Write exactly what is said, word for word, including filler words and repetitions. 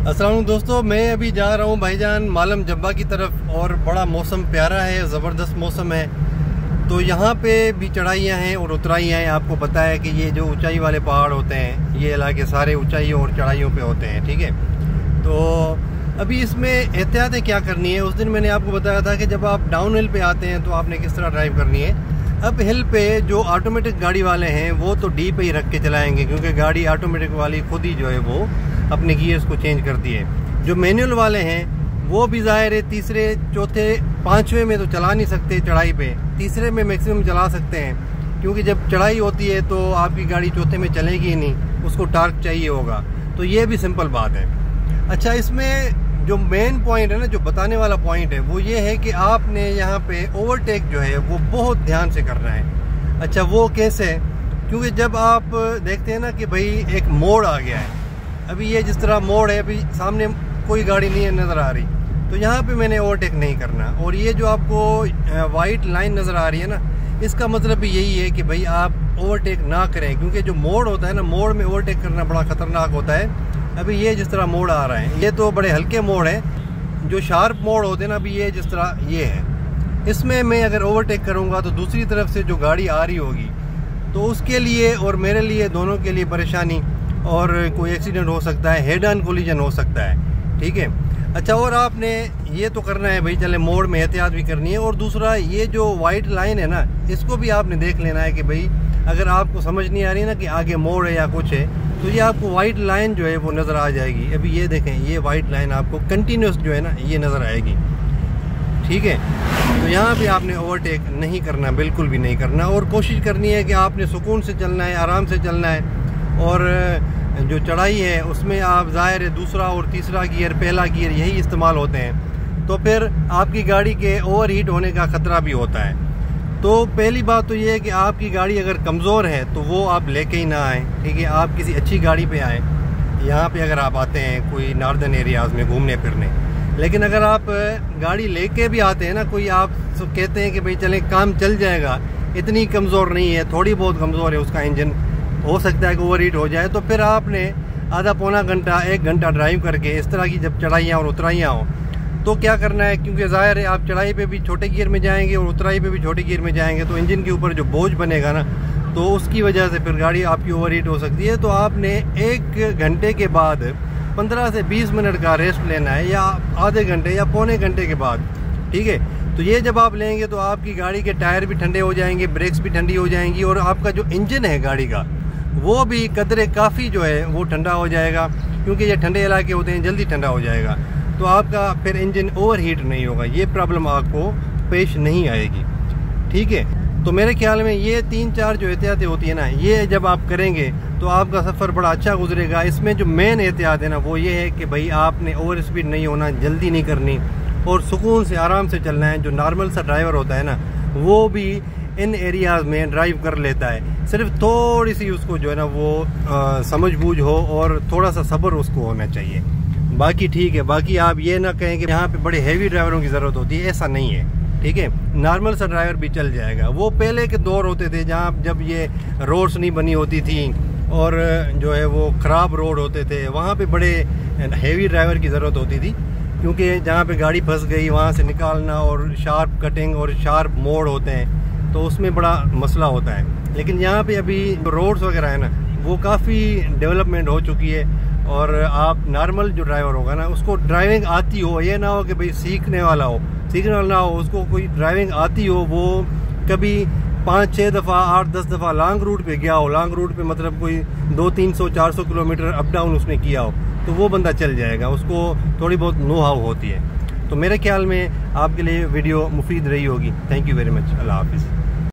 अस्सलाम वालेकुम दोस्तों, मैं अभी जा रहा हूँ भाईजान मालम जब्बा की तरफ और बड़ा मौसम प्यारा है, ज़बरदस्त मौसम है। तो यहाँ पे भी चढ़ाइयाँ हैं और उतराइयाँ हैं। आपको पता है कि ये जो ऊंचाई वाले पहाड़ होते हैं, ये इलाके सारे ऊंचाइयों और चढ़ाइयों पे होते हैं, ठीक है। तो अभी इसमें एहतियातें क्या करनी है, उस दिन मैंने आपको बताया था कि जब आप डाउन हिल पे आते हैं तो आपने किस तरह ड्राइव करनी है। अब हिल पे जो ऑटोमेटिक गाड़ी वाले हैं वो तो डी पे ही रख के चलाएँगे, क्योंकि गाड़ी ऑटोमेटिक वाली खुद ही जो है वो अपने गियर्स को चेंज करती है। जो मैनुअल वाले हैं वो भी ज़ाहिर है तीसरे चौथे पाँचवें में तो चला नहीं सकते चढ़ाई पे, तीसरे में मैक्सिमम चला सकते हैं, क्योंकि जब चढ़ाई होती है तो आपकी गाड़ी चौथे में चलेगी ही नहीं, उसको टार्क चाहिए होगा। तो ये भी सिंपल बात है। अच्छा, इसमें जो मेन पॉइंट है ना, जो बताने वाला पॉइंट है, वो ये है कि आपने यहाँ पे ओवरटेक जो है वो बहुत ध्यान से करना है। अच्छा, वो कैसे? क्योंकि जब आप देखते हैं ना कि भाई एक मोड़ आ गया है, अभी ये जिस तरह मोड़ है, अभी सामने कोई गाड़ी नहीं है नज़र आ रही, तो यहाँ पे मैंने ओवरटेक नहीं करना। और ये जो आपको वाइट लाइन नज़र आ रही है ना, इसका मतलब भी यही है कि भाई आप ओवरटेक ना करें, क्योंकि जो मोड़ होता है ना, मोड़ में ओवरटेक करना बड़ा ख़तरनाक होता है। अभी ये जिस तरह मोड़ आ रहा है, ये तो बड़े हल्के मोड़ हैं। जो शार्प मोड़ होते हैं ना, अभी ये जिस तरह ये है, इसमें मैं अगर ओवरटेक करूँगा तो दूसरी तरफ से जो गाड़ी आ रही होगी तो उसके लिए और मेरे लिए दोनों के लिए परेशानी, और कोई एक्सीडेंट हो सकता है, हेड ऑन कोलिजन हो सकता है, ठीक है। अच्छा, और आपने ये तो करना है भाई, चले मोड़ में एहतियात भी करनी है। और दूसरा, ये जो वाइट लाइन है ना, इसको भी आपने देख लेना है कि भाई अगर आपको समझ नहीं आ रही ना कि आगे मोड़ है या कुछ है, तो ये आपको वाइट लाइन जो है वो नज़र आ जाएगी। अभी ये देखें, ये वाइट लाइन आपको कंटिन्यूस जो है ना ये नज़र आएगी, ठीक है। तो यहाँ भी आपने ओवरटेक नहीं करना, बिल्कुल भी नहीं करना, और कोशिश करनी है कि आपने सुकून से चलना है, आराम से चलना है। और जो चढ़ाई है उसमें आप ज़ाहिर है दूसरा और तीसरा गियर, पहला गियर यही इस्तेमाल होते हैं, तो फिर आपकी गाड़ी के ओवर हीट होने का ख़तरा भी होता है। तो पहली बात तो ये है कि आपकी गाड़ी अगर कमज़ोर है तो वो आप लेके ही ना आएँ, ठीक है। आप किसी अच्छी गाड़ी पे आएँ, यहाँ पे अगर आप आते हैं कोई नॉर्दर्न एरियाज़ में घूमने फिरने। लेकिन अगर आप गाड़ी लेके भी आते हैं ना, कोई आप कहते हैं कि भाई चलें काम चल जाएगा, इतनी कमज़ोर नहीं है, थोड़ी बहुत कमज़ोर है, उसका इंजन हो सकता है कि ओवर हीट हो जाए, तो फिर आपने आधा पौना घंटा एक घंटा ड्राइव करके इस तरह की जब चढ़ाइयाँ और उतराइयाँ हो तो क्या करना है, क्योंकि ज़ाहिर है आप चढ़ाई पे भी छोटे गियर में जाएंगे और उतराई पे भी छोटे गियर में जाएंगे, तो इंजन के ऊपर जो बोझ बनेगा ना, तो उसकी वजह से फिर गाड़ी आपकी ओवर हीट हो सकती है। तो आपने एक घंटे के बाद पंद्रह से बीस मिनट का रेस्ट लेना है, या आधे घंटे या पौने घंटे के बाद, ठीक है। तो ये जब आप लेंगे तो आपकी गाड़ी के टायर भी ठंडे हो जाएंगे, ब्रेक्स भी ठंडी हो जाएंगी, और आपका जो इंजन है गाड़ी का वो भी कदरे काफ़ी जो है वो ठंडा हो जाएगा, क्योंकि ये ठंडे इलाके होते हैं, जल्दी ठंडा हो जाएगा। तो आपका फिर इंजन ओवर हीट नहीं होगा, ये प्रॉब्लम आपको पेश नहीं आएगी, ठीक है। तो मेरे ख्याल में ये तीन चार जो एहतियातें होती है ना, ये जब आप करेंगे तो आपका सफ़र बड़ा अच्छा गुजरेगा। इसमें जो मेन एहतियात है ना वो ये है कि भाई आपने ओवर स्पीड नहीं होना, जल्दी नहीं करनी, और सुकून से आराम से चलना है। जो नॉर्मल सा ड्राइवर होता है ना, वो भी इन एरियाज़ में ड्राइव कर लेता है, सिर्फ थोड़ी सी उसको जो है ना वो आ, समझ बूझ हो और थोड़ा सा सब्र उसको होना चाहिए। बाकी ठीक है। बाकी आप ये ना कहें कि यहाँ पे बड़े हैवी ड्राइवरों की ज़रूरत होती है, ऐसा नहीं है, ठीक है। नॉर्मल सा ड्राइवर भी चल जाएगा। वो पहले के दौर होते थे जहाँ जब ये रोड्स नहीं बनी होती थी और जो है वो ख़राब रोड होते थे, वहाँ पे बड़े हैवी ड्राइवर की ज़रूरत होती थी, क्योंकि जहाँ पे गाड़ी फंस गई वहाँ से निकालना, और शार्प कटिंग और शार्प मोड़ होते हैं, तो उसमें बड़ा मसला होता है। लेकिन यहाँ पे अभी रोड्स वगैरह है ना, वो काफ़ी डेवलपमेंट हो चुकी है, और आप नॉर्मल जो ड्राइवर होगा ना, उसको ड्राइविंग आती हो, ये ना हो कि भाई सीखने वाला हो, सीखने वाला ना हो, उसको कोई ड्राइविंग आती हो, वो कभी पाँच छः दफ़ा आठ दस दफ़ा लॉन्ग रूट पे गया हो, लॉन्ग रूट पे मतलब कोई दो तीन सौ चार सौ किलोमीटर अप डाउन उसने किया हो, तो वो बंदा चल जाएगा, उसको थोड़ी बहुत नो हाउ होती है। तो मेरे ख्याल में आपके लिए वीडियो मुफीद रही होगी। Thank you very much. अल्लाह हाफिज़।